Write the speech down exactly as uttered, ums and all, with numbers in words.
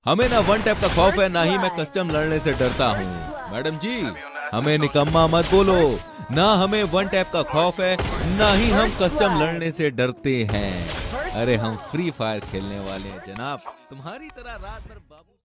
हमें ना one tap का खौफ है, ना ही मैं कस्टम लड़ने से डरता हूँ। मैडम जी, हमें निकम्मा मत बोलो। ना हमें वन टैप का खौफ है, ना ही हम कस्टम लड़ने से डरते हैं। अरे हम फ्री फायर खेलने वाले हैं जनाब, तुम्हारी तरह रात भर बाबू